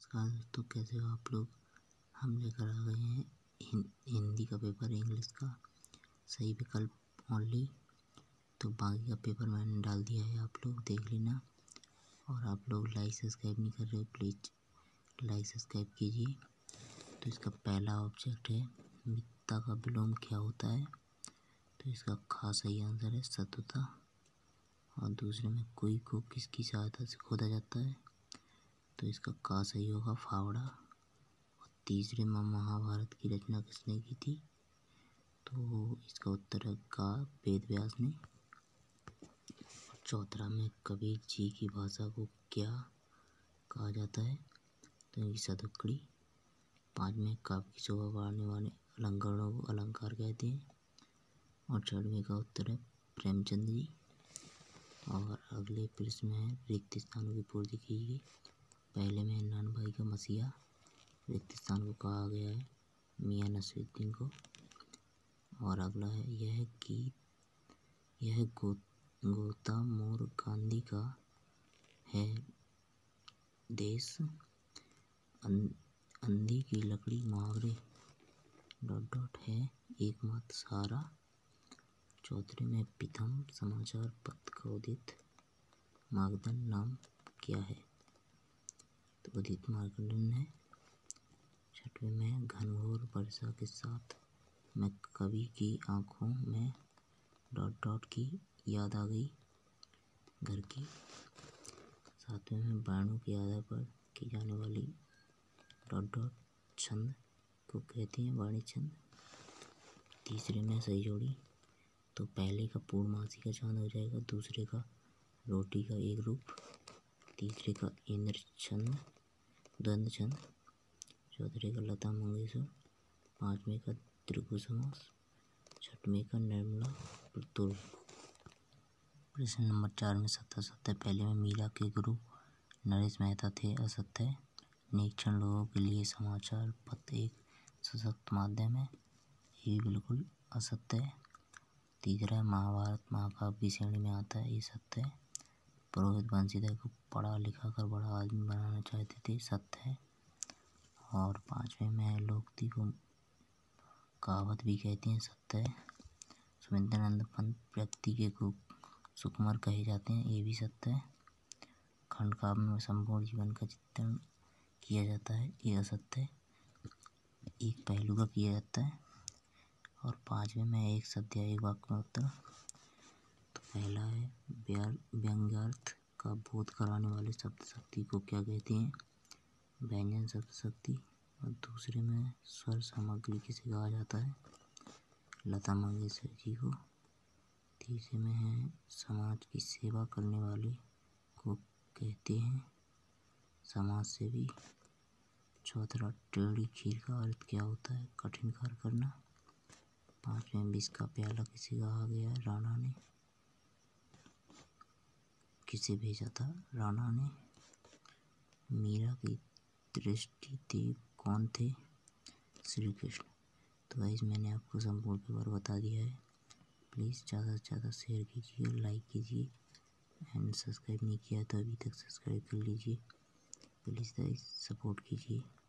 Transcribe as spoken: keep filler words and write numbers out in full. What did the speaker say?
नमस्कार दोस्तों, कैसे हो आप लोग। हम लेकर आ गए हैं हिं, हिंदी का पेपर, इंग्लिश का सही विकल्प ओनली। तो बाकी का पेपर मैंने डाल दिया है, आप लोग देख लेना। और आप लोग लाइक सब्सक्राइब नहीं कर रहे, प्लीज़ लाइक सब्सक्राइब कीजिए। तो इसका पहला ऑब्जेक्ट है मिथ्या का विलोम क्या होता है। तो इसका खास सही आंसर है सतुता। और दूसरे में कुएं को किसकी सहायता से खोदा जाता है। तो इसका का सही होगा फावड़ा। और तीसरे में महाभारत की रचना किसने की थी। तो इसका उत्तर है का वेद व्यास ने। और चौथा में कबीर जी की भाषा को क्या कहा जाता है। तो ये सदुक्कड़ी। पाँच में काव्य की शोभा बढ़ाने वाले अलंकरणों को अलंकार कहते हैं। और छठवें का उत्तर है प्रेमचंद जी। और अगले प्रश्न में है रिक्त स्थानों की पूर्ति कीजिए। पहले में नान भाई का मसीहा, रिक्त स्थान को कहा गया है मियां नसीरुद्दीन को। और अगला है यह गीत यह गो गोता मोर गांधी का है देश, अं, अंधी की लकड़ी मुहावरे डॉट डॉट है एकमात्र सहारा। चौथे में प्रथम समाचार पत्र का उदित मार्गदर्शन नाम क्या है। तो उदित मार्गदर्शन है। छठवें में घनघोर वर्षा के साथ मैं कवि की आंखों में डॉट डॉट की याद आ गई घर की। सातवें में वर्णों के आधार पर की जाने वाली डॉट डॉट छंद को कहते हैं वाणी छंद। तीसरे में सही जोड़ी। तो पहले का पूर्णमासी का चांद हो जाएगा, दूसरे का रोटी का एक रूप, तीसरे का इंद्र छंद द्वंद्व छंद, चौथे का लता मंगेशकर, पांचवें का त्रिगु समास, छठवें का निर्मला प्रतुल। प्रश्न नंबर चार में सत्य सत्य। पहले में मीरा के गुरु नरेश मेहता थे असत्य। निरीक्षण लोगों के लिए समाचार पत्र एक सशक्त माध्यम है, ये भी बिल्कुल असत्य है। तीसरा है महाभारत महाकाव्य की श्रेणी में आता है, ये सत्य है। पुरोहित बंशीधर को पढ़ा लिखा कर बड़ा आदमी बनाना चाहते थे, सत्य है। और पांचवें में है लोकती को कहावत भी कहते हैं, सत्य है। सुमित्रानंद पंत व्यक्ति के को सुकुमार कहे जाते हैं, ये भी सत्य है। खंड काव्य में संपूर्ण जीवन का चित्रण किया जाता है, ये असत्य है, एक पहलू का किया जाता है। और पांचवें में एक शब्द या एक वाक्य में उत्तर। तो पहला है व्यंग्यार्थ का बोध कराने वाले शब्द शक्ति को क्या कहते हैं, व्यंजन शब्द शक्ति। और दूसरे में स्वर सामग्री किसे कहा जाता है, लता मंगेशकर जी को। तीसरे में है समाज की सेवा करने वाले को कहते हैं समाज सेवी। चौथा टेढ़ी खीर का अर्थ क्या होता है, कठिन कार्य करना। पांचवें विष का प्याला किसे कहा गया, राणा ने। किसे भेजा था, राणा ने। मीरा की दृष्टि देव कौन थे, श्री कृष्ण। तो गाइस मैंने आपको संपूर्ण पेपर बता दिया है। प्लीज़ ज़्यादा से ज़्यादा शेयर कीजिए, लाइक कीजिए एंड सब्सक्राइब नहीं किया तो अभी तक सब्सक्राइब कर लीजिए। प्लीज़ गाइस सपोर्ट कीजिए।